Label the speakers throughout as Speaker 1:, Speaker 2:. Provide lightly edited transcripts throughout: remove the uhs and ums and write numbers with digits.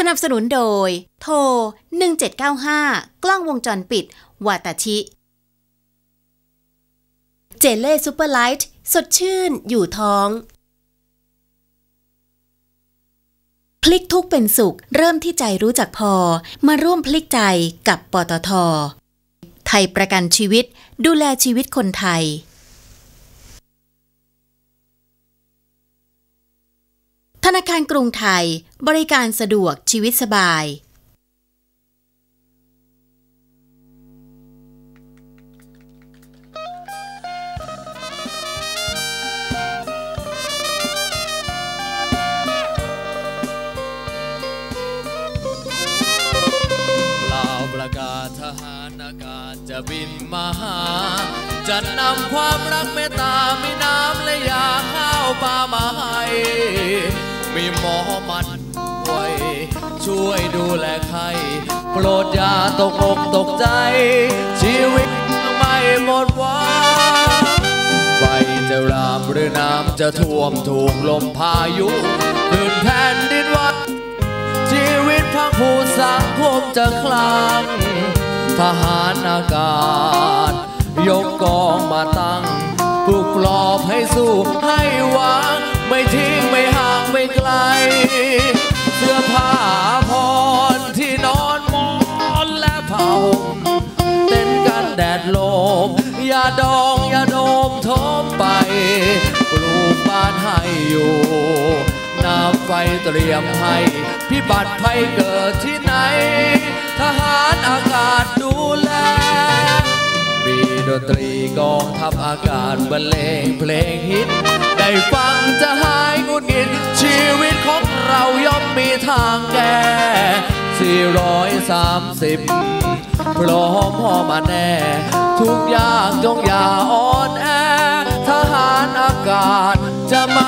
Speaker 1: นับสนุนโดยโทร1795กล้องวงจรปิดวาตาชิเจเล่ซูเปอร์ไลท์สดชื่นอยู่ท้องพลิกทุกข์เป็นสุขเริ่มที่ใจรู้จักพอมาร่วมพลิกใจกับปตท.ไทยประกันชีวิตดูแลชีวิตคนไทยธนาคารกรุงไทยบริการสะดวกชีวิตสบาย
Speaker 2: ประกาศทหารอากาศจะบินมาหาจะนำความรักเมตตามีน้ำและยาข้าวปลามาให้มีหมอมันป่วยช่วยดูแลใครโปรดอย่าตกอกตกใจชีวิตไม่หมดหวังไฟจะรามหรือน้ำจะท่วมถูกลมพายุขึ้นแผ่นดินไหวชีวิตพังผูสังคมจะคลางทหารอากาศยกกองมาตั้งปลุกปลอบให้สู้ให้หวังไม่ทิ้งไม่ห่างไม่ไกลเสื้อผ้าพรที่นอนหมอนและผ้าห่มเต้นกันแดดลมอย่าดองอย่าโดมทมไปปลูกบ้านให้อยู่น้ำไฟเตรียมให้พิบัติภัยเกิดที่ไหนทหารอากาศดูแลมีดนตรีกองทัพอากาศบรรเลงเพลงฮิตได้ฟังจะหายงุดหงิดชีวิตของเราย่อมมีทางแก้430พร้อมพ่อมาแน่ทุกอย่างจงอย่าอ่อนแอทหารอากาศจะมา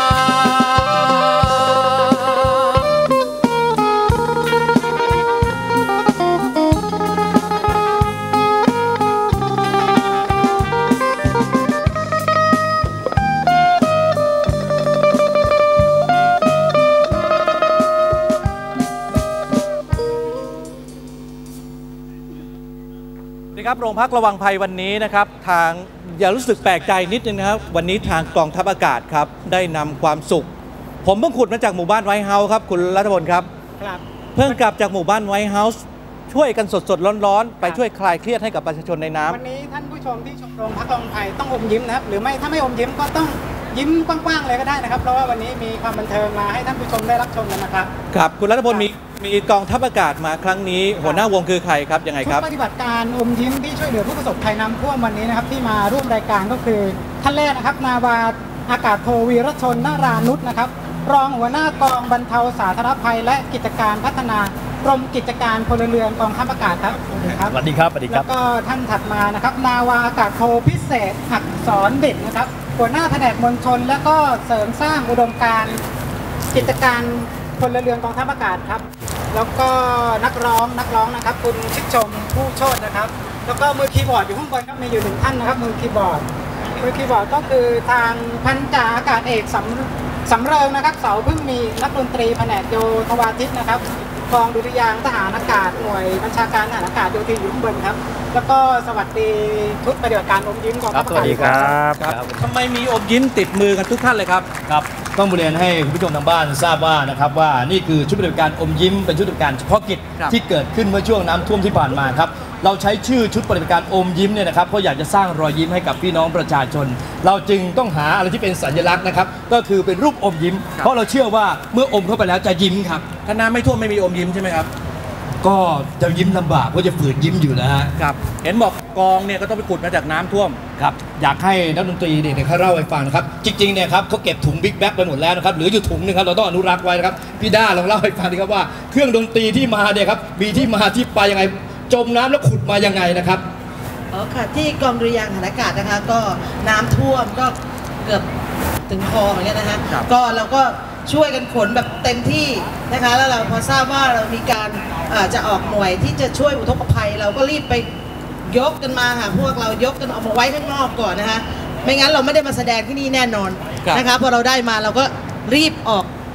Speaker 3: ครับโรงพักระวังภัยวันนี้นะครับทางอย่ารู้สึกแปลกใจนิดนึงนะครับวันนี้ทางกองทัพอากาศครับได้นำความสุขผมเพิ่งขุดมาจากหมู่บ้านไวท์เฮาส์ครับคุณรัฐพลครับเพิ่งกลับจากหมู่บ้านไวท์เฮาส์ช่วยกันสดๆร้อนๆไปช่วยคลายเครียดให้กับประชาชนในน้ำ
Speaker 4: วันนี้ท่านผู้ชมที่ชมโรงพักระวังภัยต้องอมยิ้มนะครับหรือไม่ถ้าไม่อมยิ้มก็ต้องยิ้มกว้างๆเลยก็ได้นะครับเพราะว่าวันนี้มีความบันเทิงมาให้ท่านผู้ชมได้รับชมกันนะครับ
Speaker 3: ครับคุณรัฐพลมีกองทัพอากาศมาครั้งนี้หัวหน้าวงคือใครครับยังไงครับ
Speaker 4: ปฏิบัติการอมยิ้มที่ช่วยเหลือผู้ประสบภัยน้ำท่วมวันนี้นะครับที่มาร่วมรายการก็คือท่านแรกนะครับนาวาอากาศโทวีรชนนารานุชนะครับรองหัวหน้ากองบรรเทาสาธารณภัยและกิจการพัฒนากรมกิจการพลเรือนกองทัพอากาศครับ
Speaker 5: สวัสดีครับ
Speaker 4: แล้วก็ท่านถัดมานะครับนาวาอากาศโทพิเศษอักษรเด็ดนะครับหัวหน้าแผนกมวลชนและก็เสริมสร้างอุดมการณ์กิจการพลเรือนกองทัพอากาศครับแล้วก็นักร้องนะครับคุณชิดชมผู้โชตินะครับแล้วก็มือคีย์บอร์ดอยู่ข้างบนครับมีอยู่1ท่านนะครับมือคีย์บอร์ดก็คือทางพันจ่าอากาศเอกสำเริงนะครับเสาพึ่งมีนักดนตรีแผนกโยธวาทิตนะครับกองดุริยางค์ทหารอากาศหน่วยบัญชาการทหารอากาศโยธินอยู่ข้างบนครับแล้วก็สวัสดีชุดปฏิบัติการอมยิ้มกองทัพอากาศ
Speaker 3: ครับทำไมมีอมยิ้มติดมือกันทุกท่านเลยครับ
Speaker 5: ต้องเรียนให้คุณผู้ชมทางบ้านทราบว่านะครับว่านี่คือชุดปฏิบัติการอมยิ้มเป็นชุดปฏิบัติการเฉพาะกิจที่เกิดขึ้นเมื่อช่วงน้ำท่วมที่ผ่านมาครับเราใช้ชื่อชุดปฏิบัติการอมยิ้มเนี่ยนะครับเพราะอยากจะสร้างรอยยิ้มให้กับพี่น้องประชาชนเราจึงต้องหาอะไรที่เป็นสัญลักษณ์นะครับก็คือเป็นรูปอมยิ้มเพราะเราเชื่อว่าเมื่ออมเข้าไปแล้วจะยิ้มครับ
Speaker 3: ถ้าน้ำไม่ท่วมไม่มีอมยิ้มใช่ไหมครับ
Speaker 5: ก็จะยิ้มลำบากเพราะจะฝืนยิ้มอยู่นะฮะ
Speaker 3: ครับเห็นบอกกองเนี่ยก็ต้องไปขุดมาจากน้ำท่วม
Speaker 5: ครับอยากให้นักดนตรีเนี่ยเขาเล่าให้ฟังนะครับจริงๆเนี่ยครับเขาเก็บถุงบิ๊กแบ็คไปหมดแล้วนะครับเหลืออยู่ถุงนึงครับเราต้องอนุรักษ์ไว้นะครับพี่ด้าลองเล่าให้ฟังดีครับว่าเครื่องดนตรีที่มาเนี่ยครับมีที่มาที่ไปยังไงจมน้ำแล้วขุดมายังไงนะครับ
Speaker 6: ค่ะที่กองดุริยางค์ทหารอากาศนะคะก็น้ำท่วมก็เกือบถึงคออย่างเงี้ยนะคะก็เราก็ช่วยกันขนแบบเต็มที่นะคะแล้วเราพอทราบว่าเรามีการจะออกหน่วยที่จะช่วยอุทกภัยเราก็รีบไปยกกันมาค่ะพวกเรายกกันออกมาไว้ข้างนอกก่อนนะคะไม่งั้นเราไม่ได้มาแสดงที่นี่แน่นอนนะคะพอเราได้มาเราก็รีบออก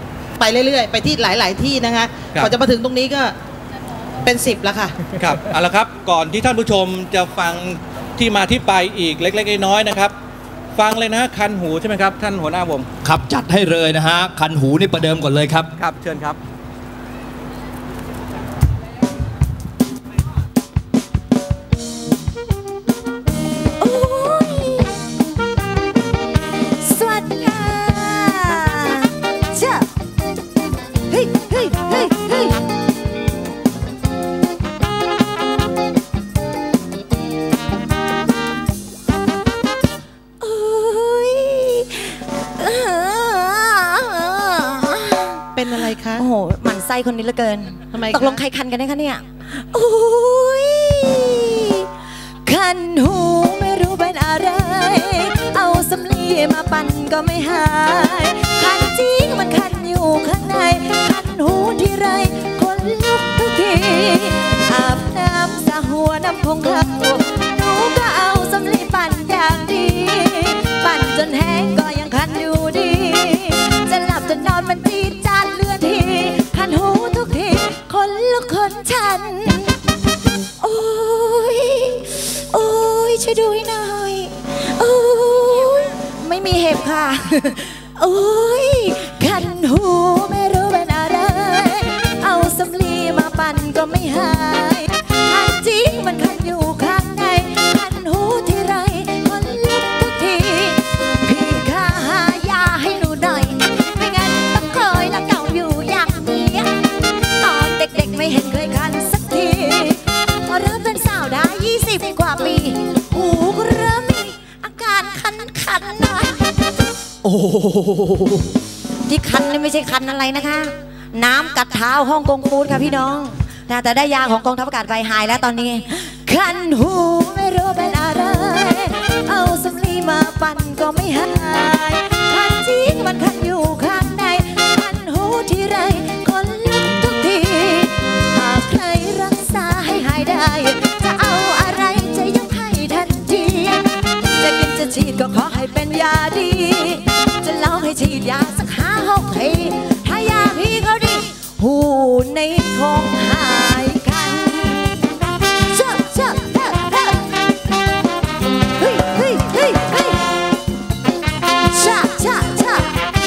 Speaker 6: ไปเรื่อยๆไปที่หลายๆที่นะคะพอจะมาถึงตรงนี้ก็เป็น10แล้วค่ะ
Speaker 3: ครับเอาละครับก่อนที่ท่านผู้ชมจะฟังที่มาที่ไปอีกเล็กๆน้อยๆนะครับฟังเลยนะคันหูใช่ไหมครับท่านหัวหน้าวง
Speaker 5: ครับจัดให้เลยนะฮะคันหูนี่ประเดิมก่อนเลยครับ
Speaker 3: ครับเชิญครับ
Speaker 7: สวัสดีค่ะจ้ะเฮ้ยเฮ้ยเฮ้ยเฮ้ย
Speaker 6: เป็นอะไรคะ
Speaker 7: โอ้โหหมั่นไส้คนนี้เหลือเกิน
Speaker 6: ทำไม
Speaker 7: ตกลงใครคันกันได้คะเนี่ยโอ้ยคันหูไม่รู้เป็นอะไรเอาสำลีมาปั่นก็ไม่หายคันจริงมันคันอยู่ข้างในคันหูที่ไรคนลุกทุกทีอาบน้ำสระหัวน้ำคงเข้าหนูก็เอาสำลีปั่นอย่างดีปั่นจนแห้งก็ยังคันอยู่ดีจะหลับจะนอนมันตีจานเลือดทีคันหูทุกทีคนลุกคนฉันโอ้ยโอ้ยช่วยดูหน่อยโอ้ยไม่มีเห็บค่ะโอ้ยคันหูไม่รู้เป็นอะไรเอาสำลีมาปั่นก็ไม่หายคันจริงมันคันอยู่ข้างในคันหูที่ไรคนลุกทุกทีพี่ข้าหายาให้หนูหน่อยไม่งั้นต้องคอยละเก่าอยู่อย่างนี้ตอนเด็กๆไม่เห็นเคยคันสักทีพอเริ่มเป็นสาวได้20 กว่าปีหูก็เริ่มมีอาการคันๆหน่อย
Speaker 5: โอ้
Speaker 7: ที่คันนี่ไม่ใช่คันอะไรนะคะน้ำกัดเท้าฮ่องกงฟูดค่ะพี่น้องแต่ได้ยาของกองทัพอากาศไฟหายแล้วตอนนี้คันหูไม่รู้เป็นอะไรเอาสำลีมาปั่นก็ไม่หายคันจริงมันคันอยู่ข้างในคันหูที่ไรคนลุกทุกทีหากใครรักษาให้หายได้จะเอาอะไรจะยกให้ทันทีจะกินจะฉีดก็ขอให้เป็นยาดีจะลองให้ฉีดยาสัก5-6 ทีถ้ายาพี่เขาดีหูในคงหายคันเชื่อเชื่อเฮ้ยเฮ้ยเฮ้ยเฮ้ยชะชะชะ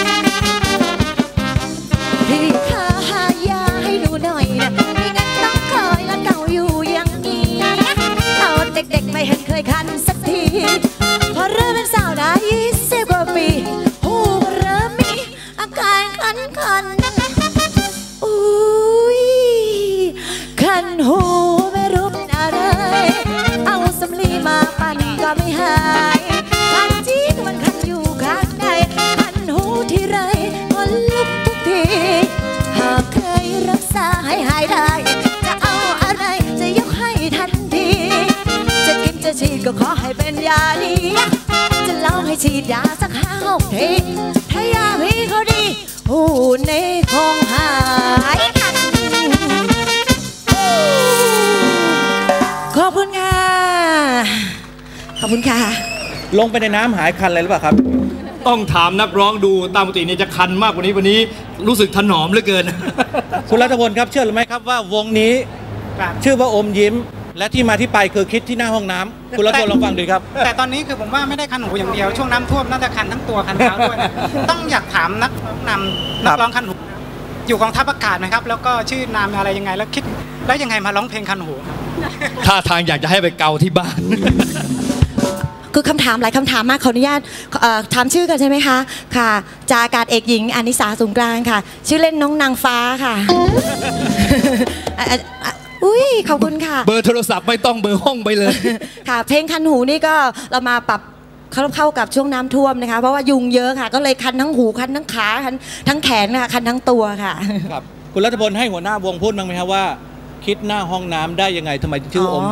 Speaker 7: พี่ข้าหายาให้หนูหน่อยนะไม่งั้นต้องคอยละเก่าอยู่อย่างนี้ตอนเด็กๆไม่เห็นเคยคันสักทีพอเริ่มเป็นสาวได้20 กว่าปีหูเริ่มมีอาการคันอุ้ยคันหูไม่รู้เป็นอะไรเอาสำลีมาปั่นก็ไม่หายคันจริงมันคันอยู่ข้างในคันหูที่ไรคนลุกทุกทีหากเคยรักษาให้หายได้จะเอาอะไรจะยกให้ทันทีจะกินจะฉีดก็ขอให้เป็นยาดีจะลองให้ฉีดยาสัก5-6 ทีถ้ายาพี่เขาดีหูในคงหายคันขอบคุณค่ะขอบคุณค่ะ
Speaker 3: ลงไปในน้ำหายคันอะไรหรือเปล่าครับ
Speaker 5: ต้องถามนักร้องดูตามปกติเนี่ยจะคันมากกว่านี้วันนี้รู้สึกถนอมเหลือเกิน
Speaker 3: คุณรัตพลครับเชื่อหรือไม่ครับว่าวงนี้ชื่อว่าอมยิ้มและที่มาที่ไปคือคิดที่หน้าห้องน้ำคุณรัตพลลองฟังดูครับ
Speaker 4: แต่ตอนนี้คือผมว่าไม่ได้คันหูอย่างเดียวช่วงน้ำท่วมน่าจะคันทั้งตัวคันเท้าด้วยต้องอยากถามนักร้องคันหูอยู่กองทัพอากาศนะครับแล้วก็ชื่อนามอะไรยังไงแล้วคิดแล้วยังไงมาร้องเพลงคันหู
Speaker 5: ท่าทางอยากจะให้ไปเกาที่บ้าน
Speaker 7: คือคำถามหลายคำถามมากขออนุญาตถามชื่อกันใช่ไหมคะค่ะจ่าอากาศเอกหญิงอานิสาสูงกลางค่ะชื่อเล่นน้องนางฟ้าค่ะอุ้ยขอบคุณค่ะ
Speaker 5: เบอร์โทรศัพท์ไม่ต้องเบอร์ห้องไปเลย
Speaker 7: ค่ะเพลงคันหูนี่ก็เรามาปรับเข้ากับช่วงน้ำท่วมนะคะเพราะว่ายุงเยอะค่ะก็เลยคันทั้งหูคันทั้งขาคันทั้งแขนค่ะคันทั้งตัวค่ะ
Speaker 3: ครับคุณรัตพลให้หัวหน้าวงพูดบ้างไหมครับว่าคิดหน้าห้องน้ำได้ยังไงทำไมชื่ออมยิ้ม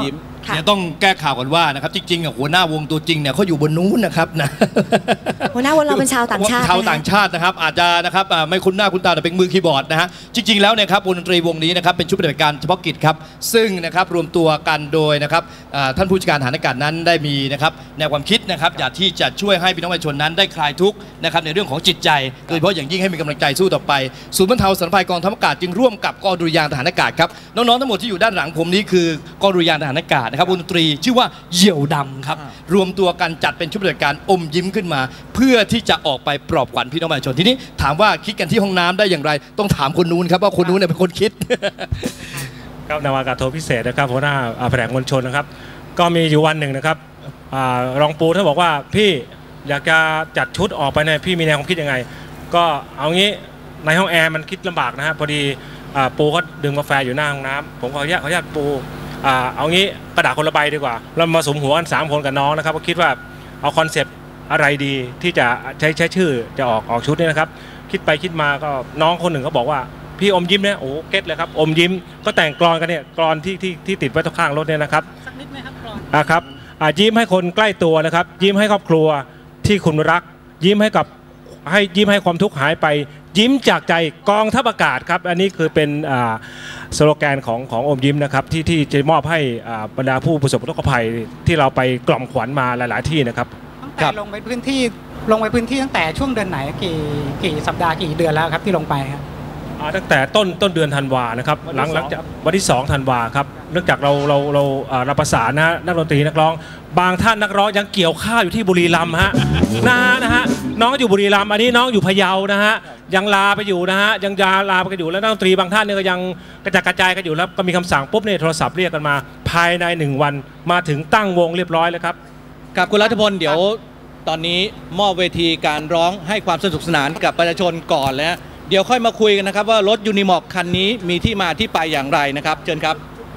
Speaker 5: เดี๋ยวต้องแก้ข่าวก่อนว่านะครับจริงๆหัวหน้าวงตัวจริงเนี่ยเขาอยู่บนนู้นนะครับนะ
Speaker 7: หัวหน้าวงเราเป็นชาวต่างชาติ
Speaker 5: นะครับอาจจะนะครับไม่คุ้นหน้าคุ้นตาแต่เป็นมือคีย์บอร์ดนะฮะจริงๆแล้วเนี่ยครับวงดนตรีวงนี้นะครับเป็นชุดปฏิบัติการเฉพาะกิจครับซึ่งนะครับรวมตัวกันโดยนะครับท่านผู้จัดการฐานอากาศนั้นได้มีนะครับแนวความคิดนะครับอยากที่จะช่วยให้พี่น้องประชาชนนั้นได้คลายทุกข์นะครับในเรื่องของจิตใจโดยเฉพาะอย่างยิ่งให้มีกำลังใจสู้ต่อไปศูนย์บรรเทาสาธารณภัยกองทัพอากาศจึงร่วมกับกองดุริยางค์ทหารอากาศครับน้องๆทั้งหมดที่อยู่ด้านหลังผมนี้คือกองดุริยางค์ทหารอากาศนะครับวงดนตรีชื่อว่าเหยี่ยวดำครับรวมตัวกันจัดเป็นชุดปฏิบัติการอมยิ้มขึ้นมาเพื่อที่จะออกไปปลอบขวัญพี่น้องประชาชนทีนี้ถามว่าคิดกันที่ห้องน้ำได้อย่างไรต้องถามคนนู้นครับว่าคนนู้นเนี่ยเป็นคนคิด
Speaker 8: ครับนาวากาศโทพิเศษนะครับหัวหน้าแผนกมวลชนนะครับก็มีอยู่วันหนึ่งนะครับรองปูท่านบอกว่าพี่อยากจะจัดชุดออกไปเนี่ยพี่มีแนวความคิดยังไงก็เอางี้ในห้องแอร์มันคิดลำบากนะฮะพอดีปูก็ดื่มกาแฟอยู่หน้าห้องน้ำผมขออนุญาตปูเอางี้กระดาษคนละใบดีกว่าเรามาสมหัวกัน3 คนกับน้องนะครับก็คิดว่าเอาคอนเซปต์อะไรดีที่จะใช้ชื่อจะออกชุดนี้นะครับคิดไปคิดมาก็น้องคนหนึ่งก็บอกว่าพี่อมยิ้มเนี่ยโอ้เก็ตเลยครับอมยิ้มก็แต่งกลอนกันเนี่ยกลอนที่ติดไว้ตรงข้างรถเนี่ยนะครับสักนิดไหมครับกลอนครับยิ้มให้คนใกล้ตัวนะครับยิ้มให้ครอบครัวที่คุณรักยิ้มให้ความทุกข์หายไปยิ้มจากใจกองทัพอากาศครับอันนี้คือเป็นสโลแกนของอมยิ้มนะครับที่จะมอบให้บรรดาผู้ประสบอุทกภัยที่เราไปกล่อมขวัญมาหลายๆที่นะครับ
Speaker 4: ตั้งแต่ลงไปพื้นที่ตั้งแต่ช่วงเดือนไหนกี่สัปดาห์กี่เดือนแล้วครับที่ลงไปครับ
Speaker 8: ตั้งแต่ต้นเดือนธันวานะครับหลังจากวันที่2ธันวาครับเนื่องจากเราประสานนะนักดนตรีนักร้องบางท่านนักร้องยังเกี่ยวข้าวอยู่ที่บุรีรัมย์ฮะนะฮะน้องอยู่บุรีรัมย์อันนี้น้องอยู่พะเยานะฮะยังลาไปอยู่นะฮะยังลาไปอยู่แล้วนักดนตรีบางท่านเนี่ยก็ยังกระจายกันอยู่แล้วก็มีคำสั่งปุ๊บเนี่ยโทรศัพท์เรียกกันมาภายใน1 วันมาถึงตั้งวงเรียบร้อยแล้วครับ
Speaker 3: กับคุณรัฐพลเดี๋ยวตอนนี้มอบเวทีการร้องให้ความสนุกสนานกับประชาชนก่อนแล้วเดี๋ยวค่อยมาคุยกันนะครับว่ารถยูนิมอร์คคันนี้มีที่มาที่ไปอย่างไรนะครับเชิญครับ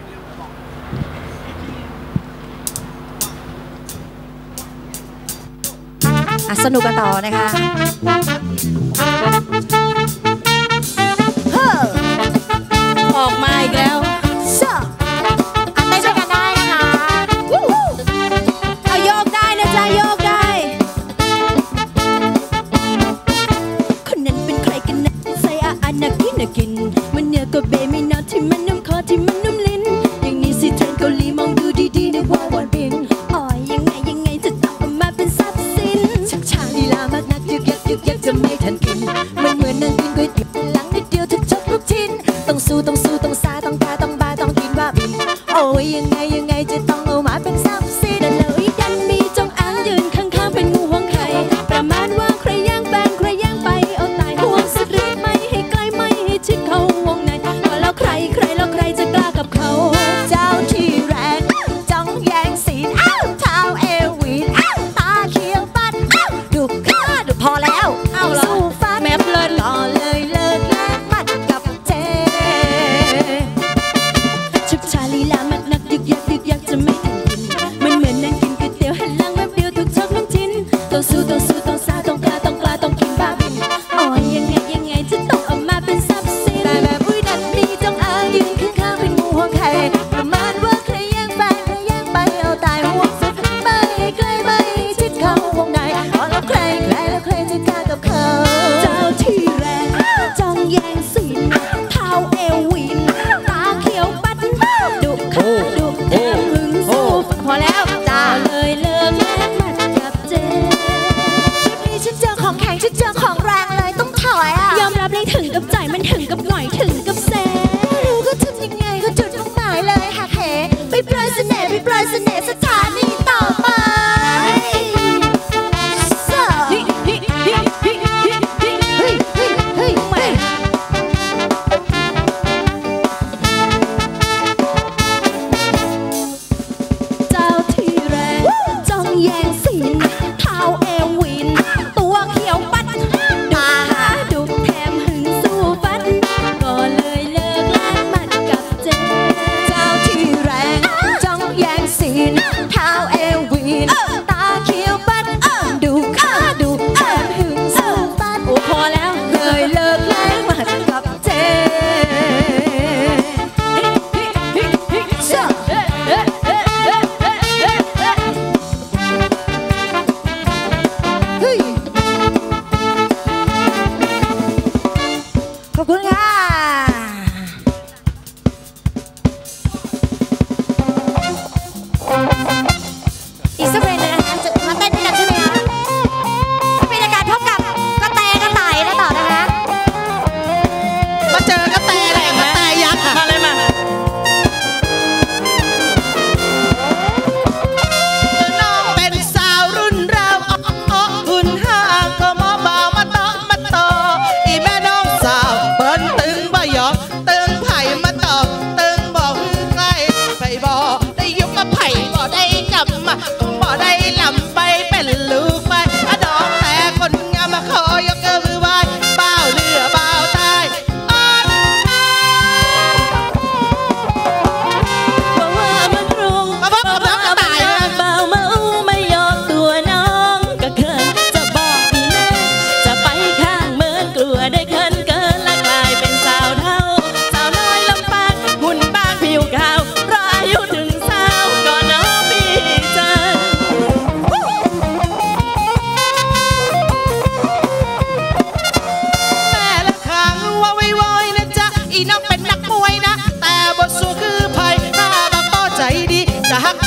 Speaker 7: สนุกกันต่อนะคะออกมาอีกแล้วเต้นด้วยกันได้นะคะเอาโยกได้นะจ๊ะโยกได้คนนั้นเป็นใครกันนะใส่อานักกินมันเนื้อก็เบไม่นานที่มันน้ำคอที่มันน้ำลิ้นอย่างนี้สิเทรนเกาหลีมองดูดีๆในว่าวันบินอ๋อยังไงจะต้องออกมาเป็นทรัพย์สินชักชาลีลามากนักยึกยักจะไม่ทันกินมันเหมือนนั่งกินก๋วยเตี๋ยวหลังนิดเดียวถึงชกลูกชิ้นต้องสู้ต้องซาต้องตาต้องบาต้องกินว่าบินโอ้ยยังไงจะต้องออกมาเป็นทรัพย์สินแต่เลยดันมีจงอางยืนข้างๆเป็นงูห่วงไข่ประมาณว่าใครย่างแฟนใครย่างไปเอาตายห่วงสุดฤทธิ์ไม่ให้ใกล้ไม่ให้ชิดเขาวงในแล้วใครจะกล้ากับเขาเจ้าที่แรงจ้องแย่งสีนเท้าเอววีนตาเขียวปัดดูข้าดูพอแล้วสู้ฟัดแมบเลยหล่อเลยเลิกแลกมัดกับเจชุบชาลีลามัดนักยึกยักจะไม่ทันกินมันเหมือนนั่งกินก๋วยเตี๋ยวหันหลังแป๊บเดียวถูกชกลูกชิ้นต้องสู้ต้องซาต้องกล้าต้องกินบ้าบินอ๋อยังไงจะต้องออกมาเป็นทรัพย์สินแต่แบบอุ้ยดันมีจงอางยืนข้างๆเป็นงูห่วงไข่ประมาณว่าใครแย่งแฟนใครแย่งไปเอาตายห่วงสุดไม่ใกล้ไม่ชิดเขาวงในอ๋อแล้วใครจะกล้ากับเขา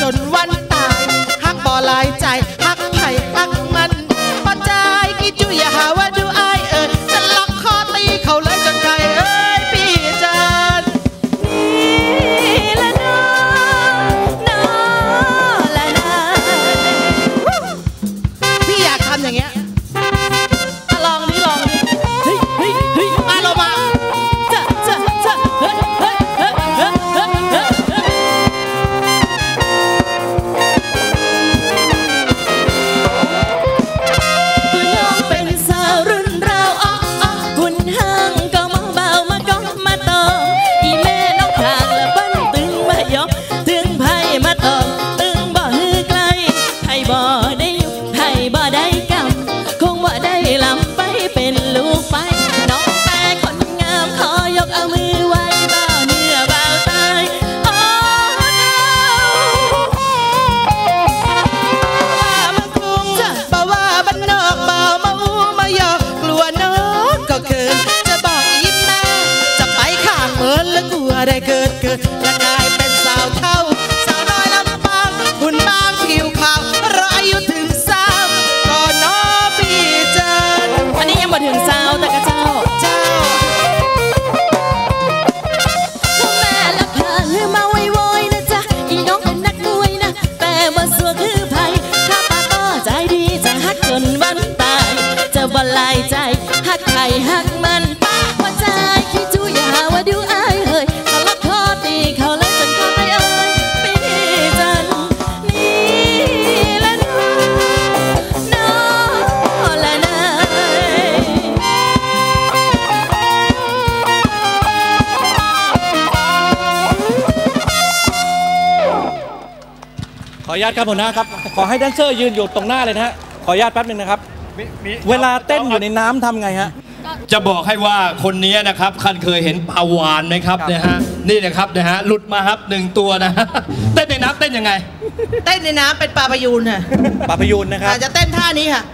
Speaker 6: นวันตายฮักบ่หลายใจฮักไผ่ฮักมันปัจจัยกี่จุอย่าหาว่าดูอายจะล็อกคอตีเขาเลยจนไกลพี่จัน
Speaker 7: นี่ละน้อละนา
Speaker 6: พี่อยากทำอย่างเงี้ยลองดิเฮ้ยมาลงมาจะเฮ้ย
Speaker 7: ตัวน้องเป็นสาวรุ่นเราหุ่นห้างก็มองเบามาก็มาตอมอีแม่น้องทางละบ้านตึงมายกตึงไผ่มาตอมตึงบ่ฮือไกลไผ่บ่ได้ยุบไผ่บ่ได้กำคงบ่ได้ลำไปเป็นลูกไปน้องแต่คนงามขอยกเอามือไว้บ่าวเนื้อบ่าวตายโอ้
Speaker 6: มาคุ้งบ่ว่าบ้านนอกบ่าวมาอู้มาหยอกกลัวน้องก็เกินจะบอกยิ้มแม่จะไปข้างเมินแล้วกลัวได้เกิดและกลายเป็นสาวเท่าสาวน้อยลำปางหุ่นบางผิวขาวรออายุถึง3ก็น้อพี่จัน
Speaker 7: อันนี้ยังบ่ถึงสาวแต่กะเจ้าพ่อแม่ละพาลือมาไวๆนะจ๊ะอีน้องเป็นนักมวยนะแต่ว่าสัวคือไผ่ถ้าปากก็ใจดีจะฮักจนวันตายจะบ่ลายใจฮักใครฮักมันป้าว่าใจคิดจูอย่าหาว่าดูอายเฮ้ยสลักคอตีเขาเลยจนเขาไม่พี่จันนี่ละน้อละนาย
Speaker 3: ขออนุญาตครับหัวหน้าครับขอให้แดนเซอร์ยืนอยู่ตรงหน้าเลยนะฮะขออนุญาตแป๊บนึงนะครับเวลาเต้นอยู่ในน้ำทำไงฮะ
Speaker 5: จะบอกให้ว่าคนนี้นะครับคันเคยเห็นปลาวานไหมครับนะฮะนี่นะครับนะฮะหลุดมาครับ1 ตัวนะเต้นในน้ำเต้นยังไง
Speaker 6: เต้นในน้ำเป็นปลาพยูนค่ะ
Speaker 3: ปลาพยูนนะครับ
Speaker 6: จะเต้นท่านี้ค่ะ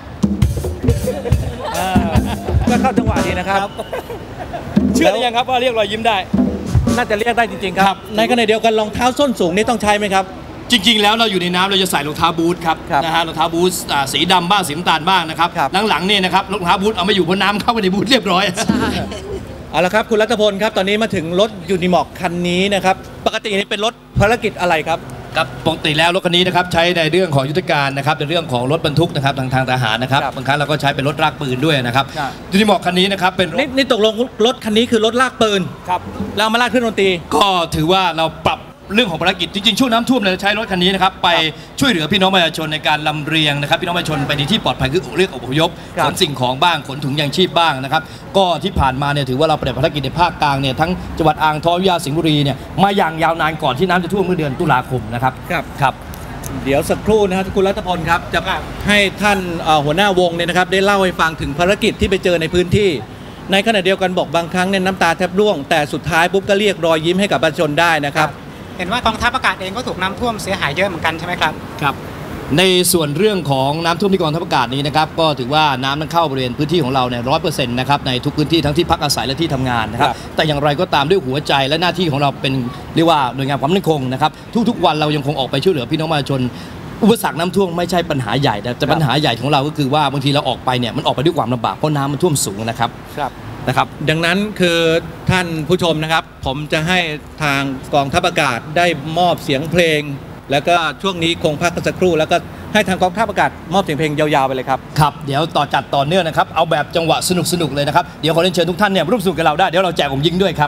Speaker 3: ก็เข้าจังหวะดีนะครับ
Speaker 5: เชื่อหรือยังครับว่าเรียกรอยยิ้มได้
Speaker 3: น่าจะเรียกได้จริงๆครับในขณะเดียวกันรองเท้าส้นสูงนี่ต้องใช้ไหมครับ
Speaker 5: จริงๆแล้วเราอยู่ในน้ำเราจะใส่รองเท้าบูทครับนะฮะรองเท้าบูทสีดำบ้างสีน้ำตาลบ้างนะครับหลังๆนี่นะครับรองเท้าบูทเอามาอยู่บนน้ำเข้าไปในบูทเรียบร้อย
Speaker 3: เอาละครับคุณรัตพลครับตอนนี้มาถึงรถยูนิมอร์กคันนี้นะครับปกตินี่เป็นรถภารกิจอะไรครับ
Speaker 5: ครับปกติแล้วรถคันนี้นะครับใช้ในเรื่องของยุทธการนะครับในเรื่องของรถบรรทุกนะครับทางทหารนะครับบางครั้งเราก็ใช้เป็นรถลากปืนด้วยนะครับยูนิมอร์กคันนี้นะครับเป็น
Speaker 3: นี่ตกลงรถคันนี้คือรถลากปืนครับแล้วมาลากเครื่องดนตรี
Speaker 5: ก็ถือว่าเราปรับเรื่องของภารกิจจริงๆช่วงน้ำท่วมเราใช้รถคันนี้นะครับไปช่วยเหลือพี่น้องประชาชนในการลำเรียงนะครับพี่น้องประชาชนไปในที่ปลอดภัยคือเรียกอพยพขนสิ่งของบ้างขนถุงยางชีพบ้างนะครับก็ที่ผ่านมาเนี่ยถือว่าเราปฏิบัติภารกิจในภาคกลางเนี่ยทั้งจังหวัดอ่างทองวิทยาสิงห์บุรีเนี่ยมาอย่างยาวนานก่อนที่น้ำจะท่วมเมื่อเดือนตุลาคมนะครับ
Speaker 3: ครับเดี๋ยวสักครู่นะครับคุณรัตพลครับจะให้ท่านหัวหน้าวงเนี่ยนะครับได้เล่าให้ฟังถึงภารกิจที่ไปเจอในพื้นที่ในขณะเดียวกันบอกบางครั้งเนี่ยน้ำตาแทบร่วงแต่สุดท้ายปุ๊บก็เรียกรอยยิ้มให้กับประชาชนได้นะครับ
Speaker 4: เห็นว่ากองทัพอากาศเองก็ถูกน้ำท่วมเสียหายเยอะเหมือนกันใช่ไหมครับ
Speaker 5: ครับในส่วนเรื่องของน้ำท่วมที่กองทัพอากาศนี้นะครับก็ถือว่าน้ำนั้นเข้าบริเวณพื้นที่ของเราเนี่ย100%นะครับในทุกพื้นที่ทั้งที่พักอาศัยและที่ทำงานนะครับแต่อย่างไรก็ตามด้วยหัวใจและหน้าที่ของเราเป็นเรียกว่าหน่วยงานความมั่นคงนะครับทุกๆวันเรายังคงออกไปช่วยเหลือพี่น้องประชาชนอุปสรรคน้ำท่วมไม่ใช่ปัญหาใหญ่แต่ปัญหาใหญ่ของเราก็คือว่าบางทีเราออกไปเนี่ยมันออกไปด้วยความลำบากเพราะน้ำมันท่วมสูงนะครับ
Speaker 3: ดังนั้นคือท่านผู้ชมนะครับผมจะให้ทางกองทัพอากาศได้มอบเสียงเพลงแล้วก็ช่วงนี้คงพักกันสักครู่แล้วก็ให้ทางกองทัพอากาศมอบเสียงเพลงยาวๆไปเลยครับ
Speaker 5: ครับเดี๋ยวจัดต่อเนื่องนะครับเอาแบบจังหวะสนุกเลยนะครับเดี๋ยวขอเรียนเชิญทุกท่านเนี่ยร่วมสนุกกับเราได้เดี๋ยวเราแจกผมยิงด้วยครับ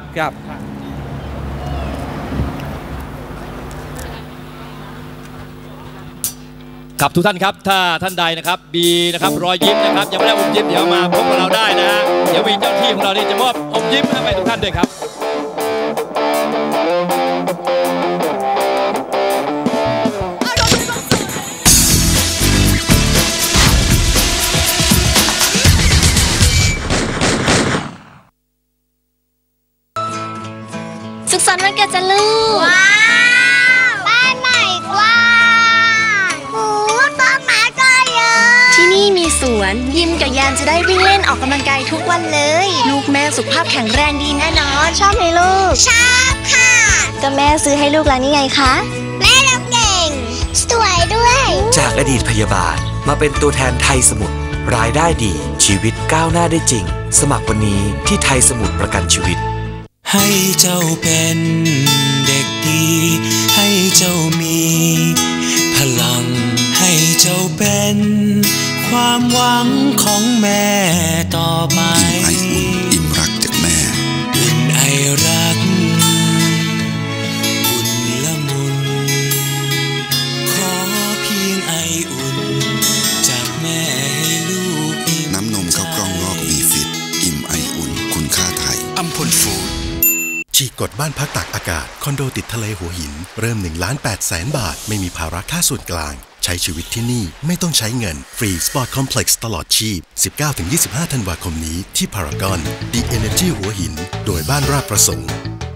Speaker 5: ครับทุกท่านครับถ้าท่านใดนะครับมีนะครับรอยยิ้มนะครับยังไม่ได้อมยิ้มเดี๋ยวมาพบกับเราได้นะฮะเดี๋ยวมีเจ้าที่ของเรานี่จะมอบอมยิ้มให้ทุกท่านด้วยครับ
Speaker 7: สุขสันต์วันเกิดจ้ะลูก
Speaker 9: ว้าวบ้านใหม่กว้างต้นไม้ก็เยอะ
Speaker 7: ที่นี่มีสวนยิมกับยานจะได้วิ่งเล่นออกกำลังกายทุกวันเลยลูกแม่สุขภาพแข็งแรงดีแน่นอนชอบไหมลูก
Speaker 9: ชอบค่ะ
Speaker 7: ก็แม่ซื้อให้ลูกแล้วนี่ไงคะ
Speaker 9: แม่เราเก่งวยด้วย
Speaker 10: จากอดีตพยาบาลมาเป็นตัวแทนไทยสมุทรรายได้ดีชีวิตก้าวหน้าได้จริงสมัครวันนี้ที่ไทยสมุทรประกันชีวิต
Speaker 11: ให้เจ้าเป็นเด็กดีให้เจ้ามีพลังให้เจ้าเป็นความหวังของแม่ต่อไป
Speaker 12: อิ่มรักจากแม่
Speaker 11: อุ่นไอรักอุ่นละมุนขอเพียงไออุ่นจากแม่ให้ลูก
Speaker 12: น้ำนมข้าวกล้องงอกวีฟิตอิ่มไออุ่นคุณค่าไทย
Speaker 11: อัมพลฟูด
Speaker 13: ฉีกกฎบ้านพักตากอากาศคอนโดติดทะเลหัวหินเริ่ม1,800,000 บาทไม่มีภาระค่าส่วนกลางใช้ชีวิตที่นี่ไม่ต้องใช้เงินฟรีสปอร์ตคอมเพล็กซ์ตลอดชีพ 19-25 ธันวาคมนี้ที่พารากอน The Energy หัวหินโดยบ้านราชประสงค์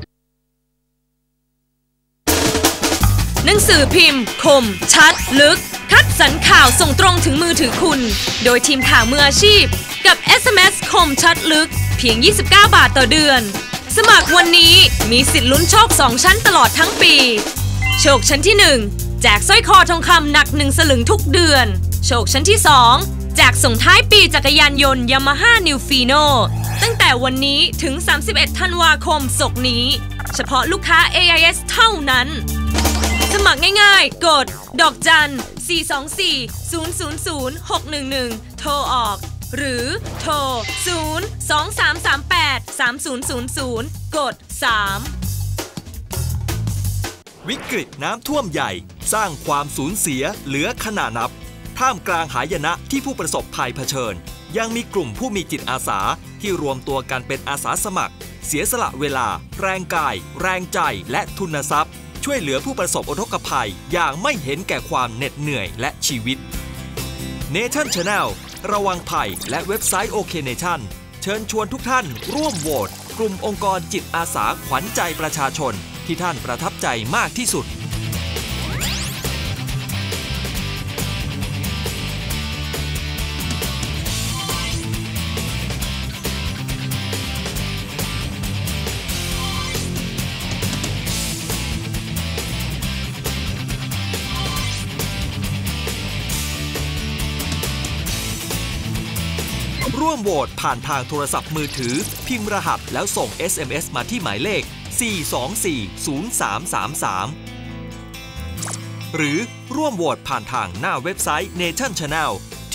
Speaker 14: หนังสือพิมพ์คมชัดลึกคัดสรรข่าวส่งตรงถึงมือถือคุณโดยทีมข่าวมืออาชีพกับ SMS คมชัดลึกเพียง29 บาทต่อเดือนสมัครวันนี้มีสิทธิ์ลุ้นโชค2ชั้นตลอดทั้งปีโชคชั้นที่1แจกสร้อยคอทองคำหนัก1 สลึงทุกเดือนโชคชั้นที่2แจกส่งท้ายปีจักรยานยนต์ Yamaha New Fino ตั้งแต่วันนี้ถึง31 ธันวาคมศกนี้เฉพาะลูกค้า AIS เท่านั้นสมัครง่ายๆกดดอกจัน 424 000 611โทรออกหรือโทร 023383000 กด 3
Speaker 15: วิกฤตน้ำท่วมใหญ่สร้างความสูญเสียเหลือขนานับท่ามกลางหายนะที่ผู้ประสบภัยเผชิญยังมีกลุ่มผู้มีจิตอาสาที่รวมตัวกันเป็นอาสาสมัครเสียสละเวลาแรงกายแรงใจและทุนทรัพย์ช่วยเหลือผู้ประสบอุทกภัยอย่างไม่เห็นแก่ความเหน็ดเหนื่อยและชีวิต Nation Channel ระวังภัยและเว็บไซต์ OK Nation เชิญชวนทุกท่านร่วมโหวตกลุ่มองค์กรจิตอาสาขวัญใจประชาชนที่ท่านประทับใจมากที่สุดร่วมโหวตผ่านทางโทรศัพท์มือถือพิมพ์รหัสแล้วส่ง SMS มาที่หมายเลข 4240333 หรือร่วมโหวตผ่านทางหน้าเว็บไซต์ Nation Channel ที่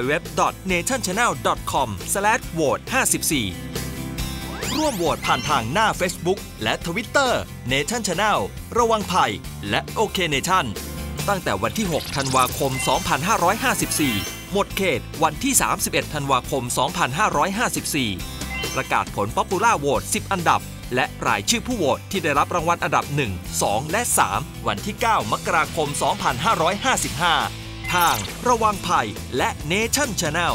Speaker 15: www.nationchannel.com/vote54 ร่วมโหวตผ่านทางหน้า Facebook และ Twitter Nation Channel ระวังภัยและ OK Nation ตั้งแต่วันที่ 6 ธันวาคม 2554หมดเขตวันที่ 31 ธันวาคม 2554 ประกาศผล Popular Vote 10 อันดับและรายชื่อผู้โหวตที่ได้รับรางวัลอันดับ 1, 2 และ 3 วันที่ 9 มกราคม 2555 ทางระวังภัยและ Nation Channel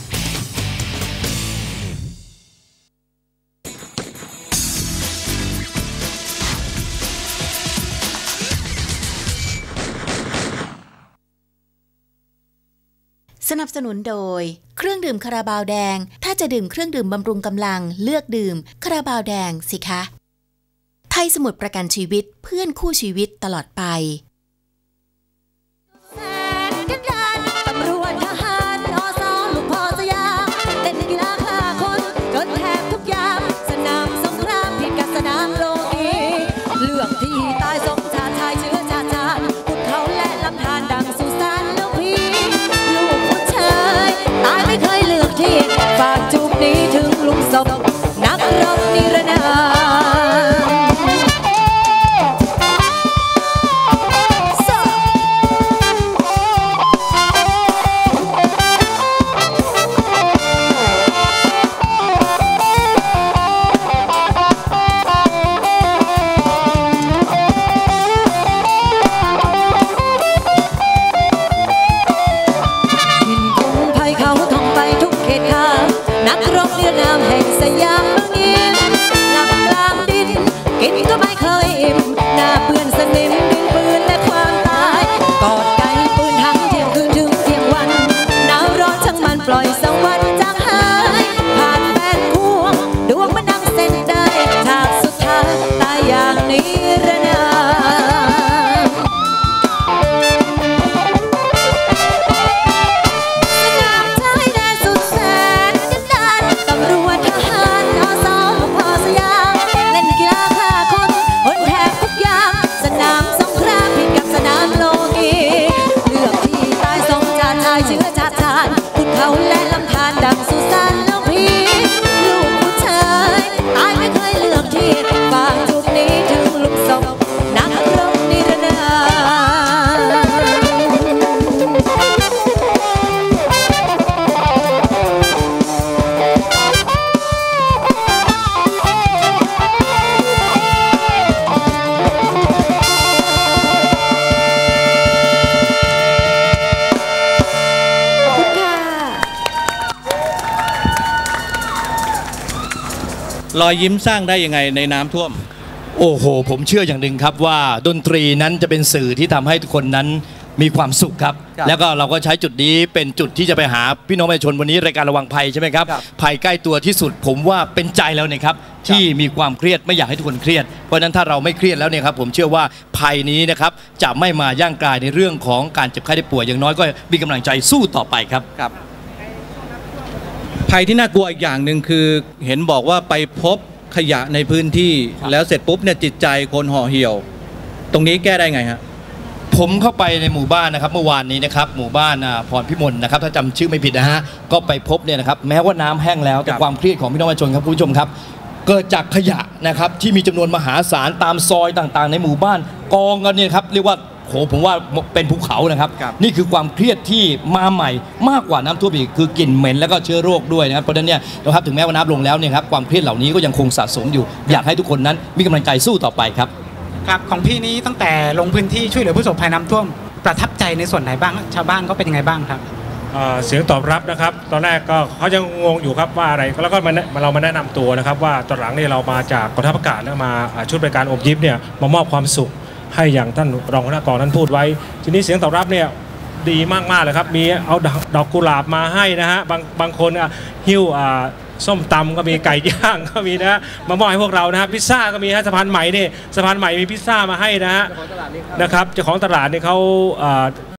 Speaker 1: สนับสนุนโดยเครื่องดื่มคาราบาวแดงถ้าจะดื่มเครื่องดื่มบำรุงกำลังเลือกดื่มคาราบาวแดงสิคะไทยสมุทรประกันชีวิตเพื่อนคู่ชีวิตตลอดไป
Speaker 7: ตำรวจทหารอสลูกพ่อสยามเล่นกีฬาฆ่าคนจนแทบทุกยามสนามสงครามผิดกับสนามโลกีเรื่องที่ตายสมชาติชายเชื้อชาติพุทธเขาและลำธารดังสุสานลูกพี่ลูกผู้ชายตายไม่เคยเลือกที่ฝากจูบนี้ถึงลุงศพนักรบนิรนามนักรบนิรนามแห่งสยามเมืองอินหลับกลางดินกินก็ไม่เคยอิ่มหน้าเปื้อนสนิมดินปืนและความตายกอดไก่ปืนทั้งเที่ยงคืนถึงเที่ยงวันหนาวร้อนช่างมันปล่อยสวรรค์จางหายผ่านแฟนควงดวงมันดังเส้นได้ฉากสุดท้ายตายอย่างนิรนาม
Speaker 3: รอยยิ้มสร้างได้ยังไงในน้ำท่วม
Speaker 5: โอ้โหผมเชื่ออย่างหนึ่งครับว่าดนตรีนั้นจะเป็นสื่อที่ทำให้ทุกคนนั้นมีความสุขครับแล้วก็เราก็ใช้จุดนี้เป็นจุดที่จะไปหาพี่น้องประชาชนวันนี้รายการระวังภัยใช่ไหมครับภัยใกล้ตัวที่สุดผมว่าเป็นใจแล้วเนี่ยครับที่มีความเครียดไม่อยากให้ทุกคนเครียดเพราะฉะนั้นถ้าเราไม่เครียดแล้วเนี่ยครับผมเชื่อว่าภัยนี้นะครับจะไม่มาย่างกลายในเรื่องของการเจ็บไข้ได้ป่วยอย่างน้อยก็มีกำลังใจสู้ต่อไปครับ
Speaker 3: ภัยที่น่ากลัวอีกอย่างหนึ่งคือเห็นบอกว่าไปพบขยะในพื้นที่แล้วเสร็จปุ๊บเนี่ยจิตใจคนห่อเหี่ยวตรงนี้แก้ได้ไงฮะ
Speaker 5: ผมเข้าไปในหมู่บ้านนะครับเมื่อวานนี้นะครับหมู่บ้านพรพิมลนะครับถ้าจำชื่อไม่ผิดนะฮะก็ไปพบเนี่ยนะครับแม้ว่าน้ำแห้งแล้วแต่ความเครียดของพี่น้องประชาชนครับคุณผู้ชมครับเกิดจากขยะนะครับที่มีจำนวนมหาศาลตามซอยต่างๆในหมู่บ้านกองกันเนี่ยครับเรียกว่าโหผมว่าเป็นภูเขานะครับนี่คือความเครียดที่มาใหม่มากกว่าน้ำท่วมอีกคือกลิ่นเหม็นแล้วก็เชื้อโรคด้วยนะครับเพราะฉะนั้นเนี่ยนะครับถึงแม้ว่าน้ำลงแล้วเนี่ยครับความเครียดเหล่านี้ก็ยังคงสะสมอยู่อยากให้ทุกคนนั้นมีกำลังใจสู้ต่อไปครับ
Speaker 4: ครับของพี่นี้ตั้งแต่ลงพื้นที่ช่วยเหลือผู้ประสบภัยน้ำท่วมประทับใจในส่วนไหนบ้างชาวบ้านก็เป็นยังไงบ้างครับ
Speaker 8: เสียงตอบรับนะครับตอนแรกก็เขายังงงอยู่ครับว่าอะไรแล้วก็เรามาแนะนำตัวนะครับว่าตอนหลังนี่เรามาจากกองทัพอากาศแล้วมาชุดบริการอมยิ้มเนี่ยมามอบความสุขให้อย่างท่านรองหัวหน้ากองท่านพูดไว้ทีนี้เสียงตอบรับเนี่ยดีมากๆเลยครับมีเอาดอกกุหลาบมาให้นะฮะบางคนหิ้วส้มตำก็มีไก่ย่างก็มีนะมามอบให้พวกเรานะฮะพิซซ่าก็มีฮะสะพานใหม่นี่สะพานใหม่มีพิซซ่ามาให้นะฮะนะครับเจ้าของตลาดนี่เขา